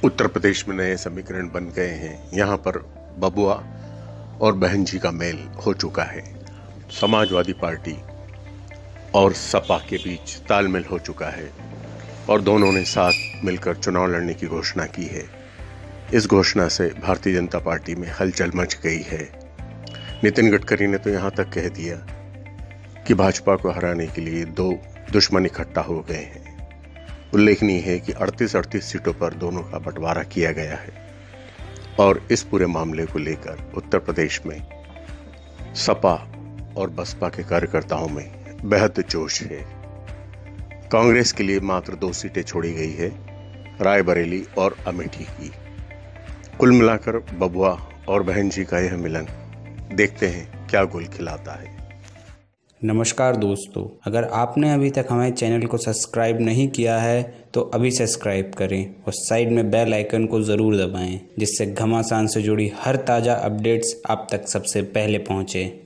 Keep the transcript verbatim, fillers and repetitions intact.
उत्तर प्रदेश में नए समीकरण बन गए हैं। यहाँ पर बबुआ और बहन जी का मेल हो चुका है। समाजवादी पार्टी और सपा के बीच तालमेल हो चुका है और दोनों ने साथ मिलकर चुनाव लड़ने की घोषणा की है। इस घोषणा से भारतीय जनता पार्टी में हलचल मच गई है। नितिन गडकरी ने तो यहाँ तक कह दिया कि भाजपा को हराने के लिए दो दुश्मन इकट्ठा हो गए हैं। उल्लेखनीय है कि अड़तीस अड़तीस सीटों पर दोनों का बंटवारा किया गया है और इस पूरे मामले को लेकर उत्तर प्रदेश में सपा और बसपा के कार्यकर्ताओं में बेहद जोश है। कांग्रेस के लिए मात्र दो सीटें छोड़ी गई है, रायबरेली और अमेठी की। कुल मिलाकर बबुआ और बहन जी का यह मिलन देखते हैं क्या गुल खिलाता है। नमस्कार दोस्तों, अगर आपने अभी तक हमारे चैनल को सब्सक्राइब नहीं किया है तो अभी सब्सक्राइब करें और साइड में बेल आइकन को ज़रूर दबाएं, जिससे घमासान से जुड़ी हर ताज़ा अपडेट्स आप तक सबसे पहले पहुंचे।